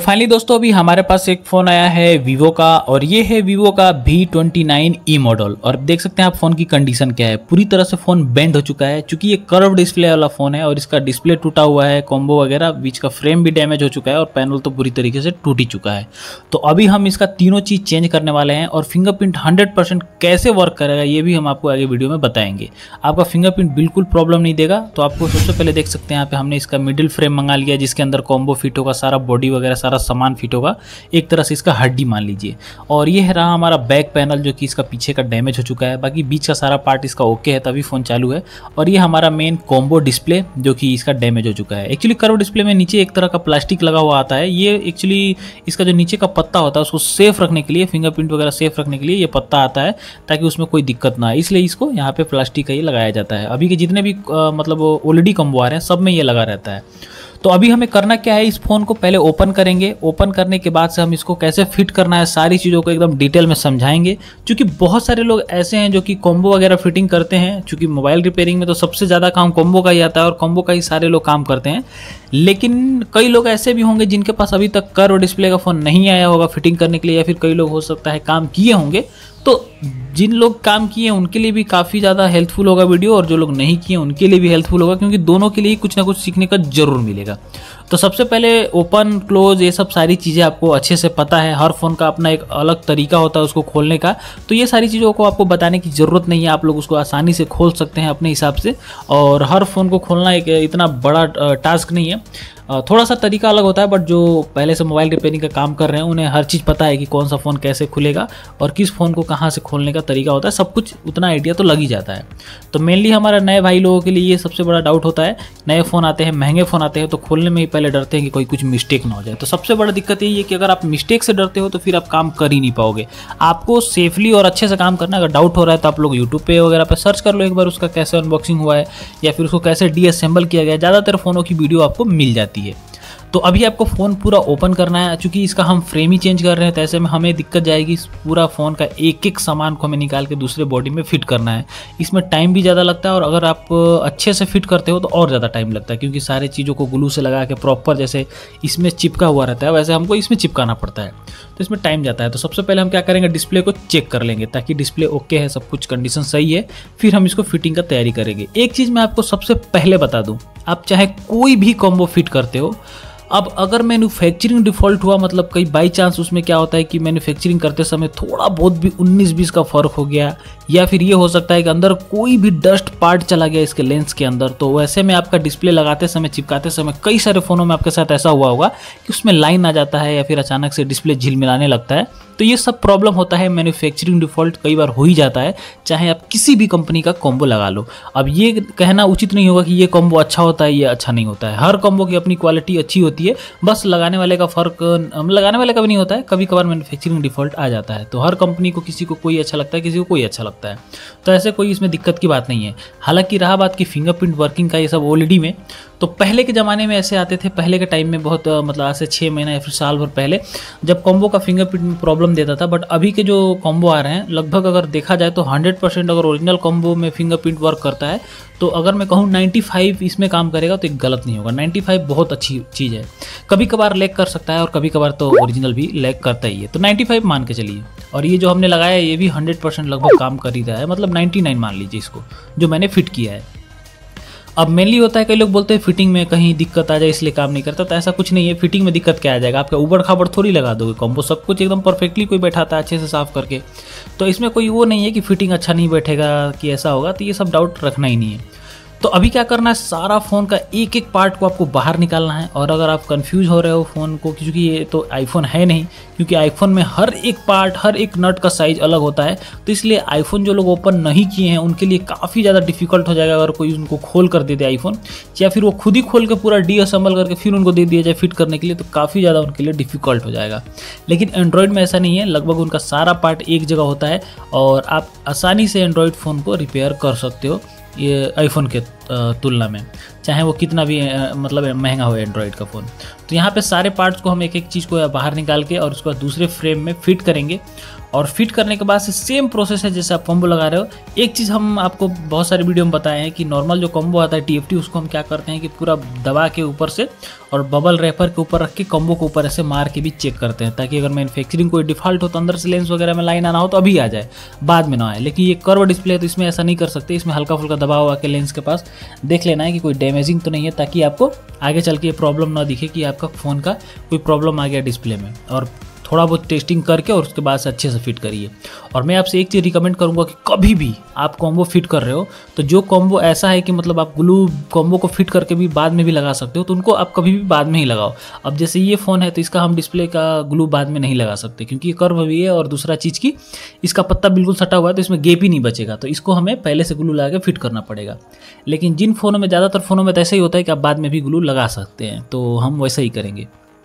Finally दोस्तों अभी हमारे पास एक फ़ोन आया है वीवो का, और ये है वीवो का V29e मॉडल। और देख सकते हैं आप फ़ोन की कंडीशन क्या है। पूरी तरह से फ़ोन बेंड हो चुका है, क्योंकि ये कर्व डिस्प्ले वाला फ़ोन है और इसका डिस्प्ले टूटा हुआ है, कॉम्बो वगैरह, बीच का फ्रेम भी डैमेज हो चुका है और पैनल तो पूरी तरीके से टूट ही चुका है। तो अभी हम इसका तीनों चीज़ चेंज करने वाले हैं और फिंगरप्रिंट 100% कैसे वर्क करेगा ये भी हम आपको आगे वीडियो में बताएंगे। आपका फिंगरप्रिंट बिल्कुल प्रॉब्लम नहीं देगा। तो आपको सबसे पहले देख सकते हैं यहाँ पे हमने इसका मिडिल फ्रेम मंगा लिया, जिसके अंदर कॉम्बो फिट होगा, सारा बॉडी वगैरह सारा सामान फिट होगा, एक तरह से इसका हड्डी मान लीजिए। और ये है रहा हमारा बैक पैनल, जो कि इसका पीछे का डैमेज हो चुका है। बाकी बीच का सारा पार्ट इसका ओके है, तभी फ़ोन चालू है। और ये हमारा मेन कॉम्बो डिस्प्ले, जो कि इसका डैमेज हो चुका है। एक्चुअली कर्व डिस्प्ले में नीचे एक तरह का प्लास्टिक लगा हुआ आता है। ये एक्चुअली इसका जो नीचे का पत्ता होता है उसको सेफ रखने के लिए, फिंगरप्रिंट वगैरह सेफ रखने के लिए ये पत्ता आता है, ताकि उसमें कोई दिक्कत ना आए, इसलिए इसको यहाँ पे प्लास्टिक का ही लगाया जाता है। अभी के जितने भी मतलब OLED कॉम्बो आ रहे हैं सब में ये लगा रहता है। तो अभी हमें करना क्या है, इस फ़ोन को पहले ओपन करेंगे। ओपन करने के बाद से हम इसको कैसे फिट करना है सारी चीज़ों को एकदम डिटेल में समझाएंगे। क्योंकि बहुत सारे लोग ऐसे हैं जो कि कॉम्बो वगैरह फिटिंग करते हैं। क्योंकि मोबाइल रिपेयरिंग में तो सबसे ज़्यादा काम कॉम्बो का ही आता है और कॉम्बो का ही सारे लोग काम करते हैं। लेकिन कई लोग ऐसे भी होंगे जिनके पास अभी तक कर्व डिस्प्ले का फ़ोन नहीं आया होगा फिटिंग करने के लिए, या फिर कई लोग हो सकता है काम किए होंगे। तो जिन लोग काम किए उनके लिए भी काफ़ी ज़्यादा हेल्पफुल होगा वीडियो, और जो लोग नहीं किए उनके लिए भी हेल्पफुल होगा, क्योंकि दोनों के लिए कुछ ना कुछ सीखने का जरूर मिलेगा। तो सबसे पहले ओपन क्लोज ये सब सारी चीज़ें आपको अच्छे से पता है। हर फ़ोन का अपना एक अलग तरीका होता है उसको खोलने का, तो ये सारी चीज़ों को आपको बताने की ज़रूरत नहीं है। आप लोग उसको आसानी से खोल सकते हैं अपने हिसाब से। और हर फ़ोन को खोलना एक इतना बड़ा टास्क नहीं है, थोड़ा सा तरीका अलग होता है। बट जो पहले से मोबाइल रिपेयरिंग का काम कर रहे हैं उन्हें हर चीज़ पता है कि कौन सा फ़ोन कैसे खुलेगा और किस फ़ोन को कहाँ से खोलने का तरीका होता है, सब कुछ उतना आइडिया तो लग ही जाता है। तो मेनली हमारा नए भाई लोगों के लिए ये सबसे बड़ा डाउट होता है। नए फ़ोन आते हैं, महंगे फ़ोन आते हैं, तो खोलने में ही पहले डरते हैं कि कोई कुछ मिस्टेक ना हो जाए। तो सबसे बड़ा दिक्कत यही है कि अगर आप मिस्टेक से डरते हो तो फिर आप काम कर ही नहीं पाओगे। आपको सेफली और अच्छे से काम करना है। अगर डाउट हो रहा है तो आप लोग यूट्यूब पे वगैरह पे सर्च कर लो एक बार, उसका कैसे अनबॉक्सिंग हुआ है या फिर उसको कैसे डीअसेंबल किया गया है। ज़्यादातर फ़ोनों की वीडियो आपको मिल जाती है। तो अभी आपको फ़ोन पूरा ओपन करना है। चूँकि इसका हम फ्रेम ही चेंज कर रहे हैं तो ऐसे में हमें दिक्कत जाएगी। इस पूरा फ़ोन का एक एक सामान को हमें निकाल के दूसरे बॉडी में फिट करना है। इसमें टाइम भी ज़्यादा लगता है, और अगर आप अच्छे से फिट करते हो तो और ज़्यादा टाइम लगता है, क्योंकि सारी चीज़ों को ग्लू से लगा के प्रॉपर जैसे इसमें चिपका हुआ रहता है वैसे हमको इसमें चिपकाना पड़ता है, तो इसमें टाइम जाता है। तो सबसे पहले हम क्या करेंगे, डिस्प्ले को चेक कर लेंगे ताकि डिस्प्ले ओके है, सब कुछ कंडीशन सही है, फिर हम इसको फिटिंग का तैयारी करेंगे। एक चीज़ मैं आपको सबसे पहले बता दूँ, आप चाहे कोई भी कॉम्बो फिट करते हो, अब अगर मैन्युफैक्चरिंग डिफ़ॉल्ट हुआ, मतलब कहीं बाई चांस उसमें क्या होता है कि मैन्युफैक्चरिंग करते समय थोड़ा बहुत भी 19-20 का फ़र्क हो गया, या फिर ये हो सकता है कि अंदर कोई भी डस्ट पार्ट चला गया इसके लेंस के अंदर, तो वैसे में आपका डिस्प्ले लगाते समय, चिपकाते समय, कई सारे फ़ोनों में आपके साथ ऐसा हुआ होगा कि उसमें लाइन आ जाता है या फिर अचानक से डिस्प्ले झिलमिलाने लगता है। तो ये सब प्रॉब्लम होता है, मैन्युफैक्चरिंग डिफ़ॉल्ट कई बार हो ही जाता है, चाहे आप किसी भी कंपनी का कॉम्बो लगा लो। अब ये कहना उचित नहीं होगा कि ये कॉम्बो अच्छा होता है, ये अच्छा नहीं होता है। हर कॉम्बो की अपनी क्वालिटी अच्छी होती है, बस लगाने वाले का फ़र्क लगाने वाले का भी नहीं होता है। कभी कभार मैन्युफैक्चरिंग डिफ़ॉल्ट आ जाता है, तो हर कंपनी को किसी को कोई अच्छा लगता है, किसी को कोई अच्छा लगता है। तो ऐसे कोई इसमें दिक्कत की बात नहीं है। हालांकि रहा बात की फिंगरप्रिंट वर्किंग का, ये सब OLED में, तो पहले के ज़माने में ऐसे आते थे। पहले के टाइम में बहुत मतलब आज से 6 महीना या फिर साल भर पहले, जब कॉम्बो का फिंगरप्रिंट में प्रॉब्लम देता था। बट अभी के जो कॉम्बो आ रहे हैं, लगभग अगर देखा जाए तो 100% अगर ओरिजिनल कॉम्बो में फिंगरप्रिंट वर्क करता है, तो अगर मैं कहूँ 95 इसमें काम करेगा तो एक गलत नहीं होगा। 95 बहुत अच्छी चीज़ है। कभी कभार लैग कर सकता है और कभी कभार तो ओरिजिनल भी लैग करता ही है, तो 95 मान के चलिए। और ये जो हमने लगाया है ये भी 100% लगभग काम कर ही रहा है, मतलब 99 मान लीजिए इसको, जो मैंने फिट किया है। अब मेनली होता है, कई लोग बोलते हैं फिटिंग में कहीं दिक्कत आ जाए इसलिए काम नहीं करता, तो ऐसा कुछ नहीं है। फिटिंग में दिक्कत क्या आ जाएगा, आपका ऊबड़ खाबड़ थोड़ी लगा दोगे कॉम्बो, सब कुछ एकदम परफेक्टली कोई बैठाता है अच्छे से साफ करके। तो इसमें कोई वो नहीं है कि फिटिंग अच्छा नहीं बैठेगा कि ऐसा होगा, तो ये सब डाउट रखना ही नहीं है। तो अभी क्या करना है, सारा फ़ोन का एक एक पार्ट को आपको बाहर निकालना है। और अगर आप कंफ्यूज हो रहे हो फ़ोन को, क्योंकि ये तो आईफोन है नहीं, क्योंकि आईफोन में हर एक पार्ट, हर एक नट का साइज़ अलग होता है, तो इसलिए आईफोन जो लोग ओपन नहीं किए हैं उनके लिए काफ़ी ज़्यादा डिफिकल्ट हो जाएगा अगर कोई उनको खोल कर दे दे आईफोन, या फिर वो खुद ही खोल के पूरा डीअसेंबल करके फिर उनको दे दिया जाए फिट करने के लिए, तो काफ़ी ज़्यादा उनके लिए डिफिकल्ट हो जाएगा। लेकिन एंड्रॉयड में ऐसा नहीं है, लगभग उनका सारा पार्ट एक जगह होता है और आप आसानी से एंड्रॉयड फ़ोन को रिपेयर कर सकते हो ये आईफोन के तुलना में, चाहे वो कितना भी मतलब महंगा हो एंड्रॉयड का फ़ोन। तो यहाँ पे सारे पार्ट्स को हम एक एक चीज़ को बाहर निकाल के और उसको दूसरे फ्रेम में फिट करेंगे। और फिट करने के बाद से सेम प्रोसेस है जैसे आप कॉम्बो लगा रहे हो। एक चीज़ हम आपको बहुत सारे वीडियो में बताए हैं कि नॉर्मल जो कॉम्बो आता है TFT, उसको हम क्या करते हैं कि पूरा दबा के ऊपर से और बबल रैपर के ऊपर रख के कॉम्बो को ऊपर ऐसे मार के भी चेक करते हैं, ताकि अगर मैन्युफैक्चरिंग कोई डिफॉल्ट हो तो अंदर से लेंस वगैरह में लाइन आना हो तो अभी आ जाए, बाद में ना आए। लेकिन ये कर्व डिस्प्ले है तो इसमें ऐसा नहीं कर सकते, इसमें हल्का फुल्का दबाव आके लेंस के पास देख लेना है कि कोई डैमेजिंग तो नहीं है, ताकि आपको आगे चल के ये प्रॉब्लम ना दिखे कि आपका फ़ोन का कोई प्रॉब्लम आ गया डिस्प्ले में। और थोड़ा बहुत टेस्टिंग करके और उसके बाद से अच्छे से फिट करिए। और मैं आपसे एक चीज़ रिकमेंड करूंगा कि कभी भी आप कॉम्बो फिट कर रहे हो तो जो कॉम्बो ऐसा है कि मतलब आप ग्लू कॉम्बो को फिट करके भी बाद में भी लगा सकते हो, तो उनको आप कभी भी बाद में ही लगाओ। अब जैसे ये फ़ोन है तो इसका हम डिस्प्ले का ग्लू बाद में नहीं लगा सकते, क्योंकि ये कर्व भी है, और दूसरा चीज़ की इसका पत्ता बिल्कुल सटा हुआ है तो इसमें गैप ही नहीं बचेगा, तो इसको हमें पहले से ग्लू लगा के फिट करना पड़ेगा। लेकिन जिन फ़ोनों में, ज़्यादातर फ़ोनों में तो ऐसा ही होता है कि आप बाद में भी ग्लू लगा सकते हैं, तो हम वैसा ही करेंगे।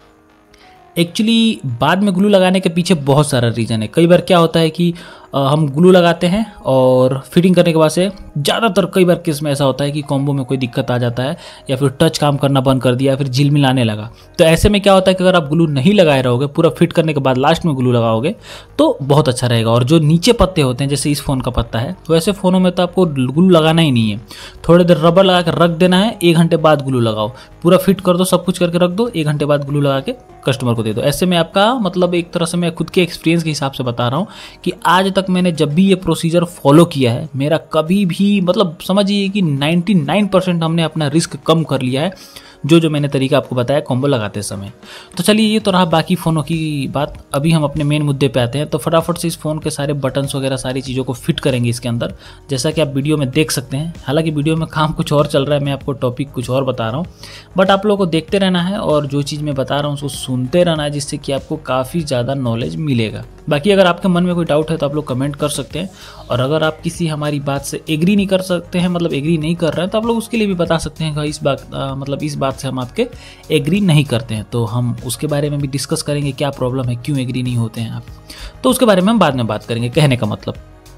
एक्चुअली बाद में ग्लू लगाने के पीछे बहुत सारा रीज़न है। कई बार क्या होता है कि हम ग्लू लगाते हैं और फिटिंग करने के बाद से ज़्यादातर कई बार केस में ऐसा होता है कि कॉम्बो में कोई दिक्कत आ जाता है, या फिर टच काम करना बंद कर दिया, या फिर झिलमिलाने लगा। तो ऐसे में क्या होता है कि अगर आप ग्लू नहीं लगाए रहोगे, पूरा फिट करने के बाद लास्ट में ग्लू लगाओगे तो बहुत अच्छा रहेगा। और जो नीचे पत्ते होते हैं, जैसे इस फ़ोन का पत्ता है, तो ऐसे फ़ोनों में तो आपको ग्लू लगाना ही नहीं है, थोड़ी देर रबर लगा कर रख देना है, 1 घंटे बाद ग्लू लगाओ, पूरा फिट कर दो, सब कुछ करके रख दो, 1 घंटे बाद ग्लू लगा के कस्टमर को दे दो। ऐसे में आपका मतलब एक तरह से मैं खुद के एक्सपीरियंस के हिसाब से बता रहा हूँ कि आज तक मैंने जब भी ये प्रोसीजर फॉलो किया है, मेरा कभी भी मतलब समझिए कि 99% हमने अपना रिस्क कम कर लिया है, जो मैंने तरीका आपको बताया कॉम्बो लगाते समय। तो चलिए, ये तो रहा बाकी फ़ोनों की बात। अभी हम अपने मेन मुद्दे पे आते हैं। तो फटाफट से इस फ़ोन के सारे बटन्स वगैरह सारी चीज़ों को फिट करेंगे इसके अंदर, जैसा कि आप वीडियो में देख सकते हैं। हालांकि वीडियो में काम कुछ और चल रहा है, मैं आपको टॉपिक कुछ और बता रहा हूँ, बट आप लोगों को देखते रहना है और जो चीज़ मैं बता रहा हूँ उसको सुनते रहना है, जिससे कि आपको काफ़ी ज़्यादा नॉलेज मिलेगा। बाकी अगर आपके मन में कोई डाउट है तो आप लोग कमेंट कर सकते हैं, और अगर आप किसी हमारी बात से एग्री नहीं कर सकते हैं, मतलब एग्री नहीं कर रहे हैं, तो आप लोग उसके लिए भी बता सकते हैं कि इस बात से हम आपके एग्री नहीं करते हैं, तो हम उसके बारे में भी डिस्कस करेंगे, क्या प्रॉब्लम है, क्यों एग्री नहीं होते हैं आप, तो उसके बारे में हम बाद में बात करेंगे, कहने का मतलब।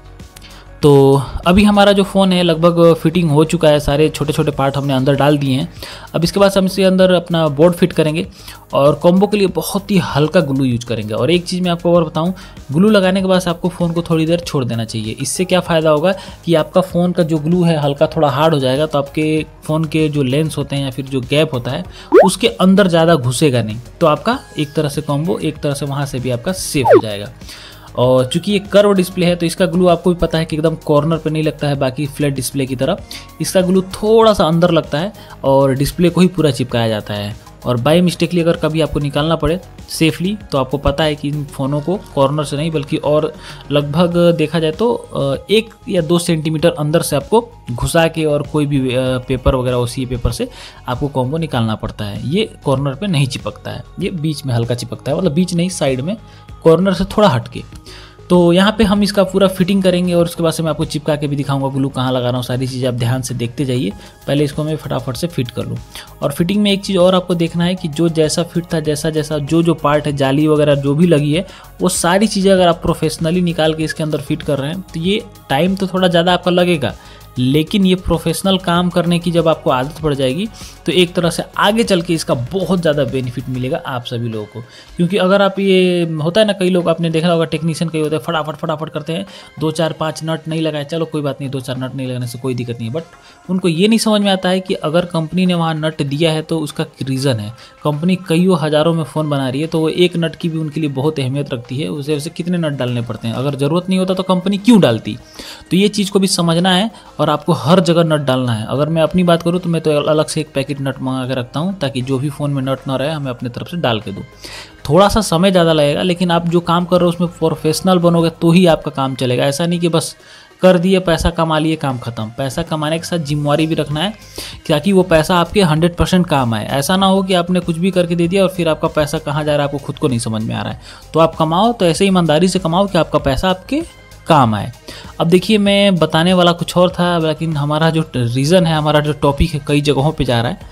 तो अभी हमारा जो फ़ोन है लगभग फिटिंग हो चुका है, सारे छोटे छोटे पार्ट हमने अंदर डाल दिए हैं। अब इसके बाद हम इसके अंदर अपना बोर्ड फिट करेंगे, और कॉम्बो के लिए बहुत ही हल्का ग्लू यूज करेंगे। और एक चीज़ मैं आपको और बताऊं, ग्लू लगाने के बाद आपको फ़ोन को थोड़ी देर छोड़ देना चाहिए। इससे क्या फ़ायदा होगा कि आपका फ़ोन का जो ग्लू है हल्का थोड़ा हार्ड हो जाएगा, तो आपके फ़ोन के जो लेंस होते हैं या फिर जो गैप होता है उसके अंदर ज़्यादा घुसेगा नहीं, तो आपका एक तरह से कॉम्बो, एक तरह से वहाँ से भी आपका सेफ हो जाएगा। और चूंकि ये कर्व डिस्प्ले है तो इसका ग्लू आपको भी पता है कि एकदम कॉर्नर पे नहीं लगता है बाकी फ्लैट डिस्प्ले की तरह, इसका ग्लू थोड़ा सा अंदर लगता है और डिस्प्ले को ही पूरा चिपकाया जाता है। और बाय मिस्टेकली अगर कभी आपको निकालना पड़े सेफली, तो आपको पता है कि इन फ़ोनों को कॉर्नर से नहीं बल्कि और लगभग देखा जाए तो 1 या 2 सेंटीमीटर अंदर से आपको घुसा के और कोई भी पेपर वगैरह OCA पेपर से आपको कॉम्बो निकालना पड़ता है। ये कॉर्नर पे नहीं चिपकता है, ये बीच में हल्का चिपकता है, मतलब बीच नहीं, साइड में, कॉर्नर से थोड़ा हटके। तो यहाँ पे हम इसका पूरा फिटिंग करेंगे और उसके बाद से मैं आपको चिपका के भी दिखाऊंगा ग्लू कहाँ लगा रहा हूँ, सारी चीज़ें आप ध्यान से देखते जाइए। पहले इसको मैं फटाफट से फिट कर लूँ। और फिटिंग में एक चीज़ और आपको देखना है कि जो जैसा फिट था, जैसा जो पार्ट है, जाली वगैरह जो भी लगी है, वो सारी चीज़ें अगर आप प्रोफेशनली निकाल के इसके अंदर फिट कर रहे हैं तो ये टाइम तो थोड़ा ज़्यादा आपका लगेगा, लेकिन ये प्रोफेशनल काम करने की जब आपको आदत पड़ जाएगी तो एक तरह से आगे चल के इसका बहुत ज़्यादा बेनिफिट मिलेगा आप सभी लोगों को। क्योंकि अगर आप, ये होता है ना, कई लोग आपने देखा होगा टेक्नीशियन कई होते हैं फटाफट करते हैं, 2 4 5 नट नहीं लगाए, चलो कोई बात नहीं, 2 4 नट नहीं लगाने से कोई दिक्कत नहीं है, बट उनको ये नहीं समझ में आता है कि अगर कंपनी ने वहाँ नट दिया है तो उसका रीज़न है। कंपनी कईयों हज़ारों में फ़ोन बना रही है, तो वो एक नट की भी उनके लिए बहुत अहमियत रखती है, उसे कितने नट डालने पड़ते हैं, अगर ज़रूरत नहीं होता तो कंपनी क्यों डालती। तो ये चीज़ को भी समझना है और आपको हर जगह नट डालना है। अगर मैं अपनी बात करूँ तो मैं तो अलग से एक पैकेट नट मंगा के रखता हूँ, ताकि जो भी फ़ोन में नट ना रहे हमें अपने तरफ से डाल के दूँ। थोड़ा सा समय ज़्यादा लगेगा, लेकिन आप जो काम कर रहे हो उसमें प्रोफेशनल बनोगे तो ही आपका काम चलेगा। ऐसा नहीं कि बस कर दिए, पैसा कमा लिए, काम खत्म। पैसा कमाने के साथ जिम्मेवारी भी रखना है, ताकि वो पैसा आपके 100% काम आए। ऐसा ना हो कि आपने कुछ भी करके दे दिया और फिर आपका पैसा कहाँ जा रहा है आपको खुद को नहीं समझ में आ रहा है। तो आप कमाओ तो ऐसे ईमानदारी से कमाओ कि आपका पैसा आपके काम आए। अब देखिए, मैं बताने वाला कुछ और था, लेकिन हमारा जो रीज़न है, हमारा जो टॉपिक है कई जगहों पे जा रहा है।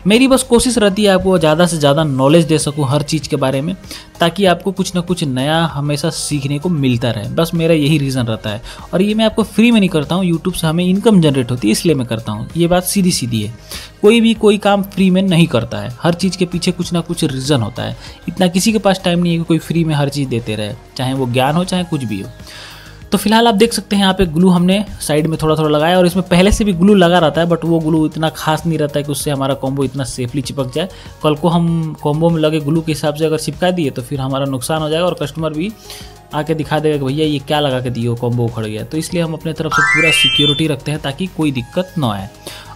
मेरी बस कोशिश रहती है आपको ज़्यादा से ज़्यादा नॉलेज दे सकूं हर चीज़ के बारे में, ताकि आपको कुछ ना कुछ नया हमेशा सीखने को मिलता रहे। बस मेरा यही रीज़न रहता है, और ये मैं आपको फ्री में नहीं करता हूँ, यूट्यूब से हमें इनकम जनरेट होती है इसलिए मैं करता हूँ। ये बात सीधी सीधी है, कोई काम फ्री में नहीं करता है, हर चीज़ के पीछे कुछ ना कुछ रीज़न होता है। इतना किसी के पास टाइम नहीं है कि कोई फ्री में हर चीज़ देते रहे, चाहे वो ज्ञान हो चाहे कुछ भी हो। तो फिलहाल आप देख सकते हैं यहाँ पे ग्लू हमने साइड में थोड़ा थोड़ा लगाया, और इसमें पहले से भी ग्लू लगा रहता है, बट वो ग्लू इतना खास नहीं रहता है कि उससे हमारा कॉम्बो इतना सेफली चिपक जाए। कल को हम कॉम्बो में लगे ग्लू के हिसाब से अगर चिपका दिए तो फिर हमारा नुकसान हो जाएगा, और कस्टमर भी आके दिखा देगा कि भैया ये क्या लगा के दिए हो, कॉम्बो उखड़ गया। तो इसलिए हम अपने तरफ से पूरा सिक्योरिटी रखते हैं ताकि कोई दिक्कत ना आए।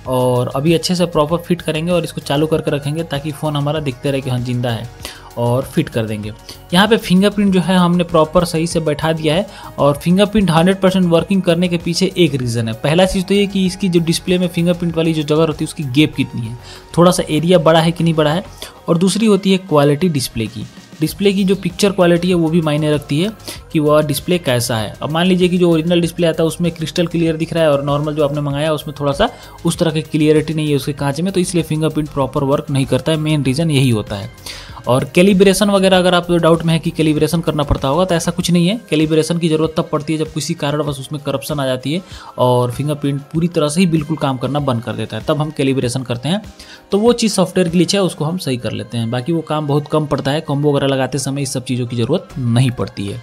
और अभी अच्छे से प्रॉपर फिट करेंगे और इसको चालू करके रखेंगे ताकि फ़ोन हमारा दिखते रहे कि हाँ जिंदा है, और फिट कर देंगे। यहाँ पे फिंगरप्रिंट जो है हमने प्रॉपर सही से बैठा दिया है, और फिंगरप्रिंट 100% वर्किंग करने के पीछे एक रीज़न है। पहला चीज़ तो ये कि इसकी जो डिस्प्ले में फिंगरप्रिंट वाली जो जगह होती है उसकी गैप कितनी है, थोड़ा सा एरिया बड़ा है कि नहीं बड़ा है, और दूसरी होती है क्वालिटी डिस्प्ले की। डिस्प्ले की जो पिक्चर क्वालिटी है वो भी मायने रखती है कि वह डिस्प्ले कैसा है। अब मान लीजिए कि जो ओरिजिनल डिस्प्ले आता है उसमें क्रिस्टल क्लियर दिख रहा है, और नॉर्मल जो आपने मंगाया उसमें थोड़ा सा उस तरह की क्लियरिटी नहीं है उसके कांच में, तो इसलिए फिंगरप्रिंट प्रॉपर वर्क नहीं करता है। मेन रीज़न यही होता है। और कैलिब्रेशन वगैरह अगर आप डाउट में है कि कैलिब्रेशन करना पड़ता होगा, तो ऐसा कुछ नहीं है। कैलिब्रेशन की ज़रूरत तब पड़ती है जब किसी कारणवश उसमें करप्शन आ जाती है और फिंगरप्रिंट पूरी तरह से ही बिल्कुल काम करना बंद कर देता है, तब हम कैलिब्रेशन करते हैं। तो वो चीज़ सॉफ्टवेयर ग्लिच है, उसको हम सही कर लेते हैं। बाकी वो काम बहुत कम पड़ता है, कॉम्बो वगैरह लगाते समय इस सब चीज़ों की ज़रूरत नहीं पड़ती है।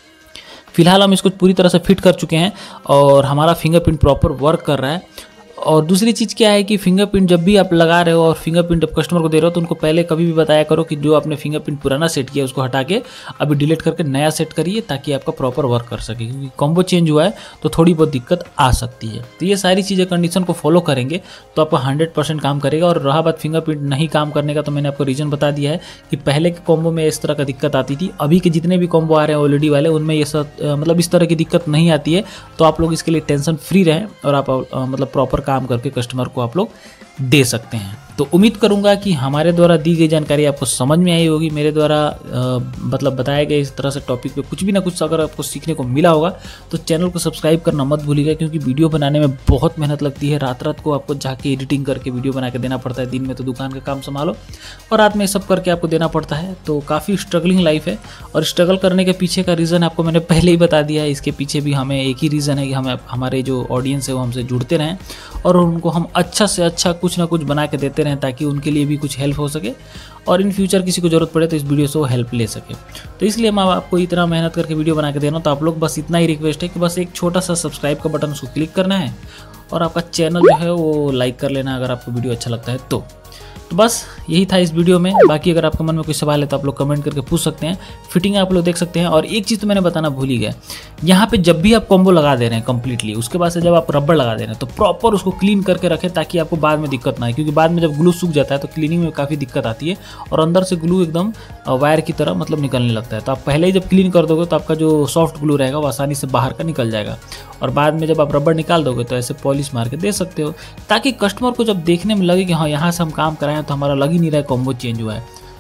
फिलहाल हम इसको पूरी तरह से फिट कर चुके हैं और हमारा फिंगरप्रिंट प्रॉपर वर्क कर रहा है। और दूसरी चीज़ क्या है कि फिंगरप्रिंट जब भी आप लगा रहे हो और फिंगरप्रिंट आप कस्टमर को दे रहे हो, तो उनको पहले कभी भी बताया करो कि जो आपने फिंगरप्रिंट पुराना सेट किया उसको हटा के अभी डिलीट करके नया सेट करिए, ताकि आपका प्रॉपर वर्क कर सके। क्योंकि कॉम्बो चेंज हुआ है तो थोड़ी बहुत दिक्कत आ सकती है। तो ये सारी चीज़ें कंडीशन को फॉलो करेंगे तो आपका 100% काम करेगा। और रहा बात फिंगरप्रिंट नहीं काम करने का, तो मैंने आपको रीज़न बता दिया है कि पहले के कॉम्बो में इस तरह का दिक्कत आती थी। अभी के जितने भी कॉम्बो आ रहे हैं OLED वाले, उनमें ये सब मतलब इस तरह की दिक्कत नहीं आती है। तो आप लोग इसके लिए टेंशन फ्री रहें और आप मतलब प्रॉपर काम करके कस्टमर को आप लोग दे सकते हैं। तो उम्मीद करूंगा कि हमारे द्वारा दी गई जानकारी आपको समझ में आई होगी। मेरे द्वारा मतलब बताए गए इस तरह से टॉपिक पे कुछ भी ना कुछ अगर आपको सीखने को मिला होगा तो चैनल को सब्सक्राइब करना मत भूलिएगा, क्योंकि वीडियो बनाने में बहुत मेहनत लगती है। रात रात को आपको जाके एडिटिंग करके वीडियो बना के देना पड़ता है। दिन में तो दुकान का काम संभालो और रात में सब करके आपको देना पड़ता है। तो काफ़ी स्ट्रगलिंग लाइफ है, और स्ट्रगल करने के पीछे का रीज़न आपको मैंने पहले ही बता दिया है। इसके पीछे भी हमें एक ही रीज़न है कि हमें हमारे जो ऑडियंस है वो हमसे जुड़ते रहें और उनको हम अच्छा से अच्छा कुछ ना कुछ बना के देते रहें, ताकि उनके लिए भी कुछ हेल्प हो सके और इन फ्यूचर किसी को ज़रूरत पड़े तो इस वीडियो से वो हेल्प ले सके। तो इसलिए मैं आपको इतना मेहनत करके वीडियो बना के दे रहा हूँ। तो आप लोग बस इतना ही रिक्वेस्ट है कि बस एक छोटा सा सब्सक्राइब का बटन उसको क्लिक करना है और आपका चैनल जो है वो लाइक कर लेना अगर आपको वीडियो अच्छा लगता है तो बस यही था इस वीडियो में। बाकी अगर आपके मन में कोई सवाल है तो आप लोग कमेंट करके पूछ सकते हैं। फिटिंग आप लोग देख सकते हैं। और एक चीज़ तो मैंने बताना भूल ही गया, यहाँ पे जब भी आप कॉम्बो लगा दे रहे हैं कंप्लीटली, उसके बाद से जब आप रबर लगा दे रहे हैं तो प्रॉपर उसको क्लीन करके रखें, ताकि आपको बाद में दिक्कत ना आए। क्योंकि बाद में जब ग्लू सूख जाता है तो क्लीनिंग में काफ़ी दिक्कत आती है और अंदर से ग्लू एकदम वायर की तरह मतलब निकलने लगता है। तो आप पहले ही जब क्लीन कर दोगे तो आपका जो सॉफ्ट ग्लू रहेगा वो आसानी से बाहर का निकल जाएगा, और बाद में जब आप रबर निकाल दोगे तो ऐसे पॉलिश मार के दे सकते हो, ताकि कस्टमर को जब देखने में लगे कि हाँ यहाँ से हम काम कराएं तो हमारा लग ही नहीं रहा है कॉम्बो चेंज हुआ है।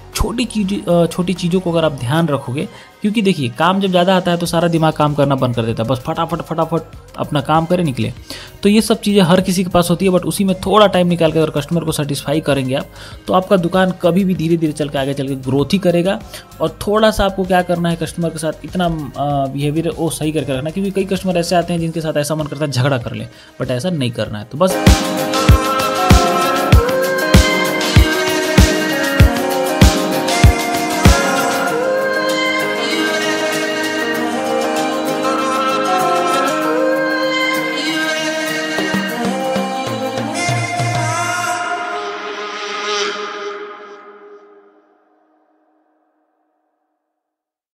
छोटी चीज़ों को अगर आप ध्यान रखोगे, क्योंकि देखिए काम जब ज़्यादा आता है तो सारा दिमाग काम करना बंद कर देता है, बस फटाफट अपना काम करे निकले। तो ये सब चीज़ें हर किसी के पास होती है, बट उसी में थोड़ा टाइम निकाल के अगर कस्टमर को सेटिस्फाई करेंगे आप, तो आपका दुकान कभी भी धीरे धीरे चल के आगे चल के ग्रोथ ही करेगा। और थोड़ा सा आपको क्या करना है, कस्टमर के साथ इतना बिहेवियर वो सही करके रखना, क्योंकि कई कस्टमर ऐसे आते हैं जिनके साथ ऐसा मन करता है झगड़ा कर ले, बट ऐसा नहीं करना है। तो बस